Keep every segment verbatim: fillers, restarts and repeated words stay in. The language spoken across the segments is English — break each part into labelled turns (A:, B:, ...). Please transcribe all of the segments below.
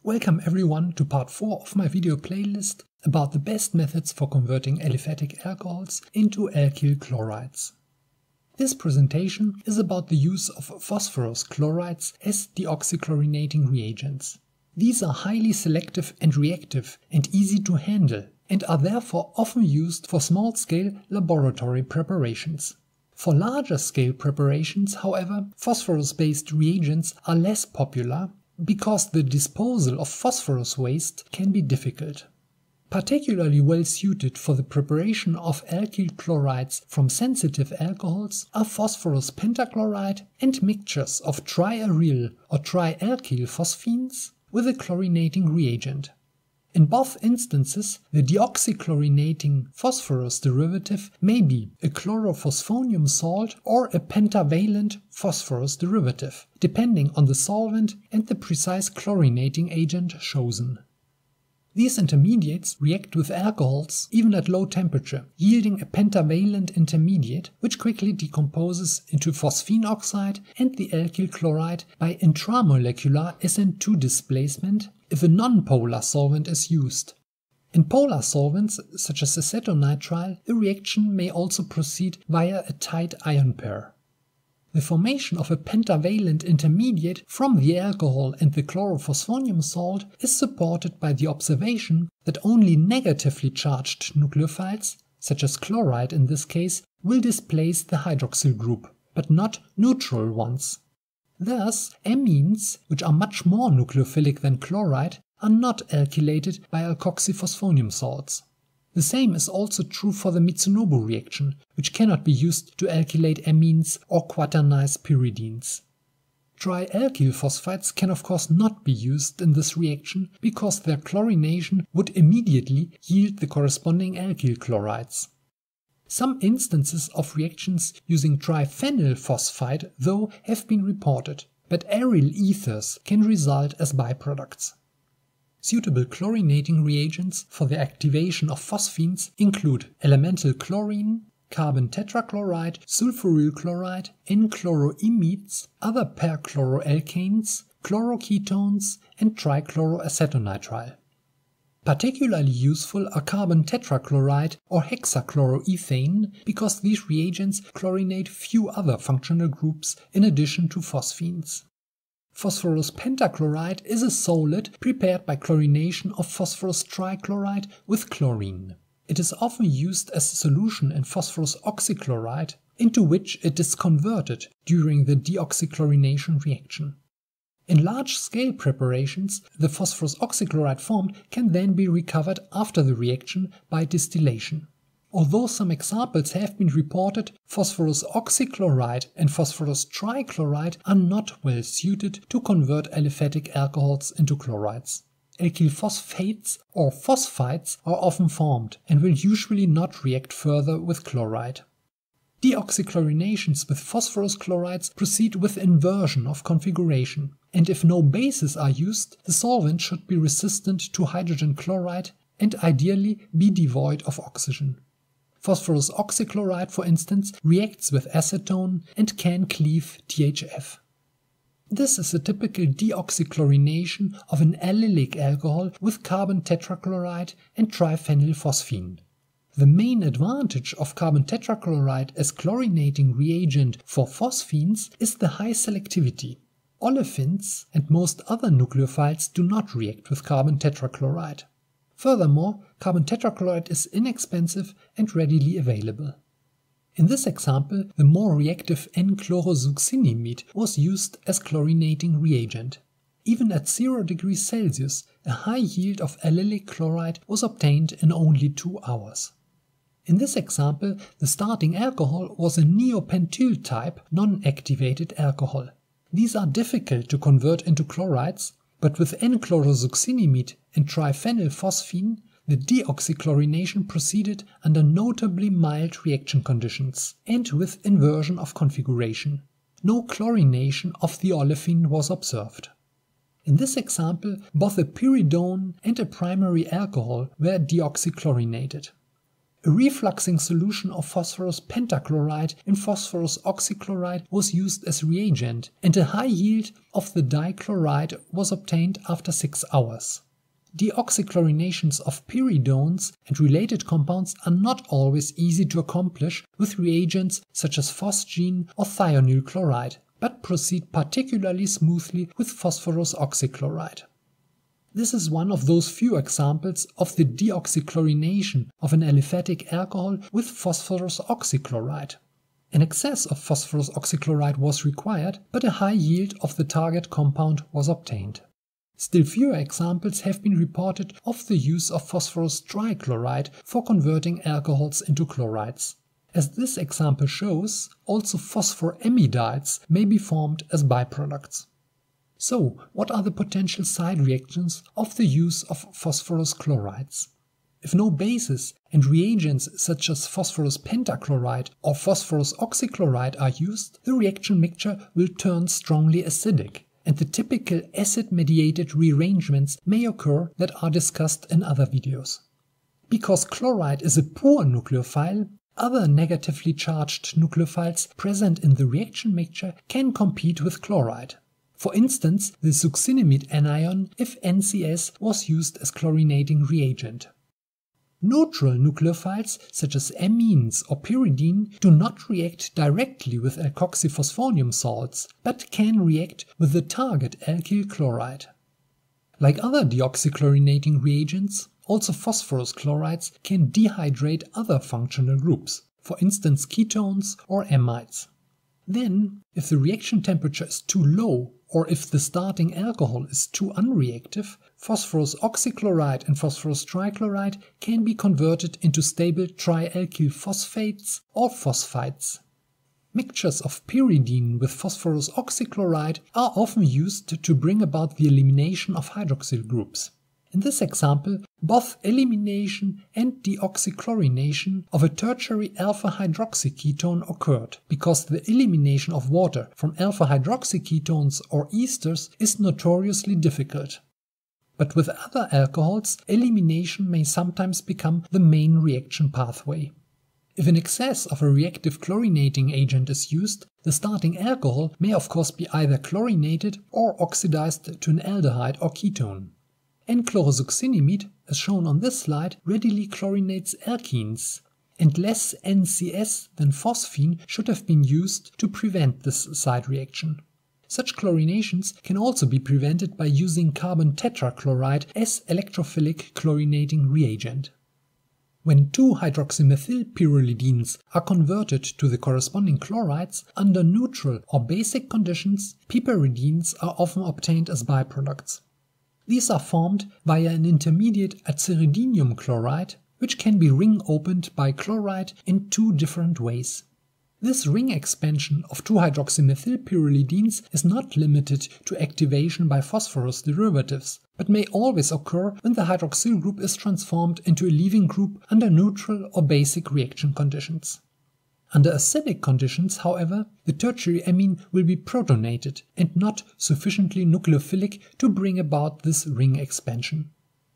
A: Welcome everyone to part four of my video playlist about the best methods for converting aliphatic alcohols into alkyl chlorides. This presentation is about the use of phosphorus chlorides as deoxychlorinating reagents. These are highly selective and reactive and easy to handle and are therefore often used for small-scale laboratory preparations. For larger-scale preparations, however, phosphorus-based reagents are less popular because the disposal of phosphorus waste can be difficult. Particularly well suited for the preparation of alkyl chlorides from sensitive alcohols are phosphorus pentachloride and mixtures of triaryl or trialkylphosphines with a chlorinating reagent. In both instances, the deoxychlorinating phosphorus derivative may be a chlorophosphonium salt or a pentavalent phosphorus derivative, depending on the solvent and the precise chlorinating agent chosen. These intermediates react with alcohols even at low temperature, yielding a pentavalent intermediate which quickly decomposes into phosphine oxide and the alkyl chloride by intramolecular S N two displacement if a non-polar solvent is used. In polar solvents, such as acetonitrile, the reaction may also proceed via a tight ion pair. The formation of a pentavalent intermediate from the alcohol and the chlorophosphonium salt is supported by the observation that only negatively charged nucleophiles, such as chloride in this case, will displace the hydroxyl group, but not neutral ones. Thus, amines, which are much more nucleophilic than chloride, are not alkylated by alkoxyphosphonium salts. The same is also true for the Mitsunobu reaction, which cannot be used to alkylate amines or quaternize pyridines. Trialkylphosphides can of course not be used in this reaction because their chlorination would immediately yield the corresponding alkyl chlorides. Some instances of reactions using triphenylphosphide, though, have been reported, but aryl ethers can result as byproducts. Suitable chlorinating reagents for the activation of phosphines include elemental chlorine, carbon tetrachloride, sulfuryl chloride, N-chloroimides, other perchloroalkanes, chloroketones, and trichloroacetonitrile. Particularly useful are carbon tetrachloride or hexachloroethane because these reagents chlorinate few other functional groups in addition to phosphines. Phosphorus pentachloride is a solid prepared by chlorination of phosphorus trichloride with chlorine. It is often used as a solution in phosphorus oxychloride, into which it is converted during the deoxychlorination reaction. In large-scale preparations, the phosphorus oxychloride formed can then be recovered after the reaction by distillation. Although some examples have been reported, phosphorus oxychloride and phosphorus trichloride are not well suited to convert aliphatic alcohols into chlorides. Alkyl phosphates or phosphides are often formed and will usually not react further with chloride. Deoxychlorinations with phosphorus chlorides proceed with inversion of configuration, and if no bases are used, the solvent should be resistant to hydrogen chloride and ideally be devoid of oxygen. Phosphorus oxychloride, for instance, reacts with acetone and can cleave T H F. This is a typical deoxychlorination of an allylic alcohol with carbon tetrachloride and triphenylphosphine. The main advantage of carbon tetrachloride as chlorinating reagent for phosphines is the high selectivity. Olefins and most other nucleophiles do not react with carbon tetrachloride. Furthermore, carbon tetrachloride is inexpensive and readily available. In this example, the more reactive N-chlorosuccinimide was used as chlorinating reagent. Even at zero degrees Celsius, a high yield of allylic chloride was obtained in only two hours. In this example, the starting alcohol was a neopentyl type non-activated alcohol. These are difficult to convert into chlorides, but with N-chlorosuccinimide and triphenylphosphine, the deoxychlorination proceeded under notably mild reaction conditions and with inversion of configuration. No chlorination of the olefin was observed. In this example, both a pyridone and a primary alcohol were deoxychlorinated. A refluxing solution of phosphorus pentachloride in phosphorus oxychloride was used as reagent, and a high yield of the dichloride was obtained after six hours. Deoxychlorinations of pyridones and related compounds are not always easy to accomplish with reagents such as phosgene or thionyl chloride, but proceed particularly smoothly with phosphorus oxychloride. This is one of those few examples of the deoxychlorination of an aliphatic alcohol with phosphorus oxychloride. An excess of phosphorus oxychloride was required, but a high yield of the target compound was obtained. Still fewer examples have been reported of the use of phosphorus trichloride for converting alcohols into chlorides. As this example shows, also phosphoramidides may be formed as byproducts. So, what are the potential side reactions of the use of phosphorus chlorides? If no bases and reagents such as phosphorus pentachloride or phosphorus oxychloride are used, the reaction mixture will turn strongly acidic, and the typical acid-mediated rearrangements may occur that are discussed in other videos. Because chloride is a poor nucleophile, other negatively charged nucleophiles present in the reaction mixture can compete with chloride. For instance, the succinimide anion if N C S was used as chlorinating reagent. Neutral nucleophiles such as amines or pyridine do not react directly with alkoxyphosphonium salts, but can react with the target alkyl chloride. Like other deoxychlorinating reagents, also phosphorus chlorides can dehydrate other functional groups, for instance ketones or amides. Then, if the reaction temperature is too low, or if the starting alcohol is too unreactive, phosphorus oxychloride and phosphorus trichloride can be converted into stable trialkylphosphates or phosphites. Mixtures of pyridine with phosphorus oxychloride are often used to bring about the elimination of hydroxyl groups. In this example, both elimination and deoxychlorination of a tertiary alpha-hydroxyketone occurred, because the elimination of water from alpha-hydroxyketones or esters is notoriously difficult. But with other alcohols, elimination may sometimes become the main reaction pathway. If an excess of a reactive chlorinating agent is used, the starting alcohol may of course be either chlorinated or oxidized to an aldehyde or ketone. N-chlorosuccinimide, as shown on this slide, readily chlorinates alkenes, and less N C S than phosphine should have been used to prevent this side reaction. Such chlorinations can also be prevented by using carbon tetrachloride as electrophilic chlorinating reagent. When two hydroxymethylpyrrolidines are converted to the corresponding chlorides under neutral or basic conditions, piperidines are often obtained as byproducts. These are formed via an intermediate aziridinium chloride, which can be ring-opened by chloride in two different ways. This ring expansion of two hydroxymethylpyrrolidines is not limited to activation by phosphorus derivatives, but may always occur when the hydroxyl group is transformed into a leaving group under neutral or basic reaction conditions. Under acidic conditions, however, the tertiary amine will be protonated and not sufficiently nucleophilic to bring about this ring expansion.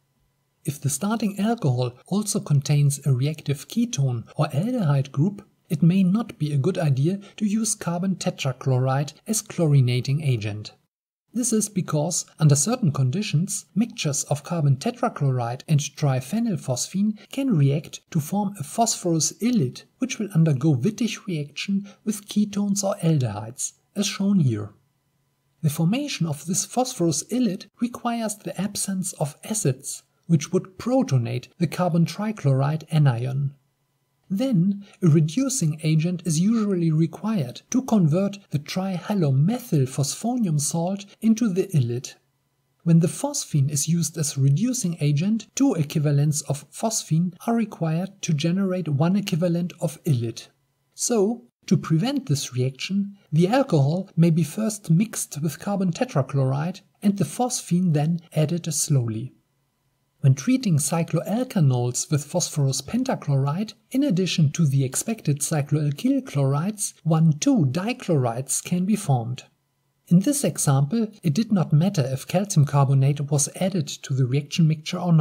A: If the starting alcohol also contains a reactive ketone or aldehyde group, it may not be a good idea to use carbon tetrachloride as chlorinating agent. This is because, under certain conditions, mixtures of carbon tetrachloride and triphenylphosphine can react to form a phosphorus ylide, which will undergo Wittig reaction with ketones or aldehydes, as shown here. The formation of this phosphorus ylide requires the absence of acids, which would protonate the carbon trichloride anion. Then, a reducing agent is usually required to convert the trihalomethylphosphonium salt into the ylide. When the phosphine is used as reducing agent, two equivalents of phosphine are required to generate one equivalent of ylide. So, to prevent this reaction, the alcohol may be first mixed with carbon tetrachloride and the phosphine then added slowly. When treating cycloalkanols with phosphorus pentachloride, in addition to the expected cycloalkyl chlorides, one two dichlorides can be formed. In this example, it did not matter if calcium carbonate was added to the reaction mixture or not,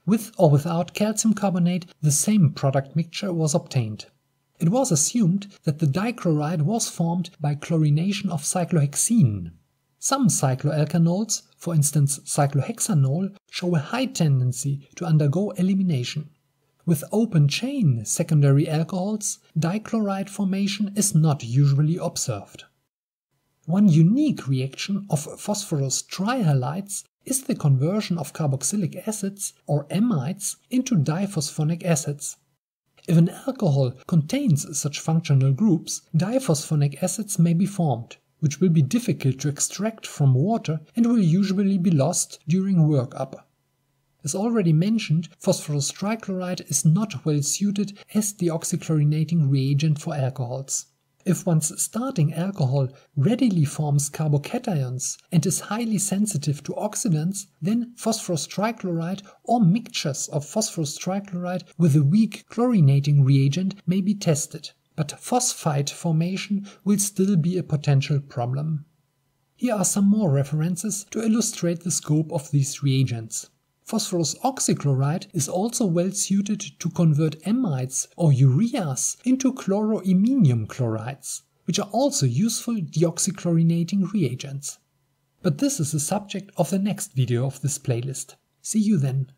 A: with or without calcium carbonate, the same product mixture was obtained. It was assumed that the dichloride was formed by chlorination of cyclohexene. Some cycloalkanols, for instance cyclohexanol, show a high tendency to undergo elimination. With open-chain secondary alcohols, dichloride formation is not usually observed. One unique reaction of phosphorus trihalides is the conversion of carboxylic acids, or amides, into diphosphonic acids. If an alcohol contains such functional groups, diphosphonic acids may be formed, which will be difficult to extract from water and will usually be lost during workup. As already mentioned, phosphorus trichloride is not well suited as deoxychlorinating reagent for alcohols. If one's starting alcohol readily forms carbocations and is highly sensitive to oxidants, then phosphorus trichloride or mixtures of phosphorus trichloride with a weak chlorinating reagent may be tested, but phosphite formation will still be a potential problem. Here are some more references to illustrate the scope of these reagents. Phosphorus oxychloride is also well suited to convert amides or ureas into chloroiminium chlorides, which are also useful deoxychlorinating reagents. But this is the subject of the next video of this playlist. See you then.